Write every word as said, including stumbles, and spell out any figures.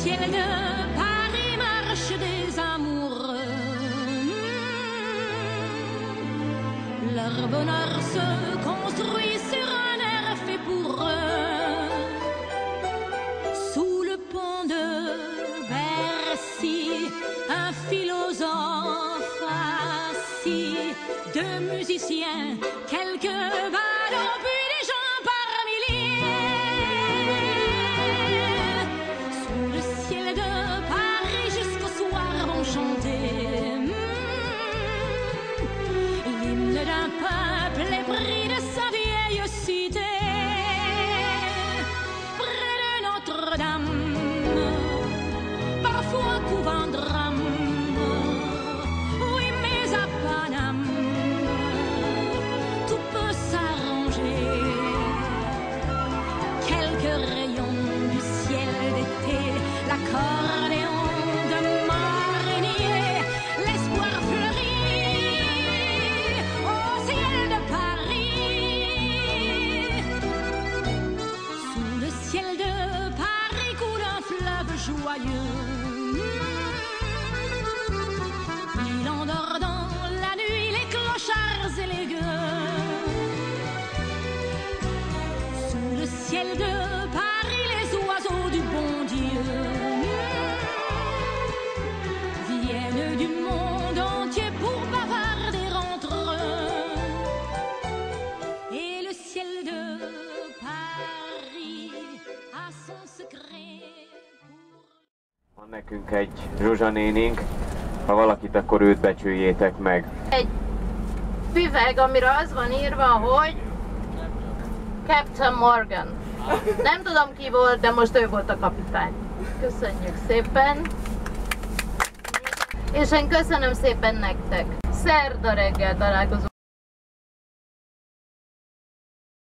ciel de Paris marche des amoureux. Leur bonheur se construit sur un air fait pour eux. Sous le pont de Bercy, un philosophe assis, deux musiciens, quelques ballons, puis des gens par milliers. Sous le ciel de Paris jusqu'au soir vont chanter l'hymne d'un peuple épris de sa vieille cité. Près de Notre-Dame, parfois couvant drame, oui mais à Paname, tout peut s'arranger. Quelques rayons du ciel d'été, l'accordéon de marinier, l'espoir fleurit au ciel de Paris. Sous le ciel de Paris coule un fleuve joyeux. Il endort dans la nuit les clochards et les gueux. Sous le ciel de Paris les oiseaux du bon Dieu viennent du monde entier pour bavarder entre eux. Et le ciel de Paris a son secret pour... Van nekünk egy Zsuzsa nénink, ha valakit, akkor őt becsüljétek meg. Egy üveg, amire az van írva, hogy Captain Morgan. Nem tudom ki volt, de most ő volt a kapitány. Köszönjük szépen. És én köszönöm szépen nektek. Szerda reggel találkozunk.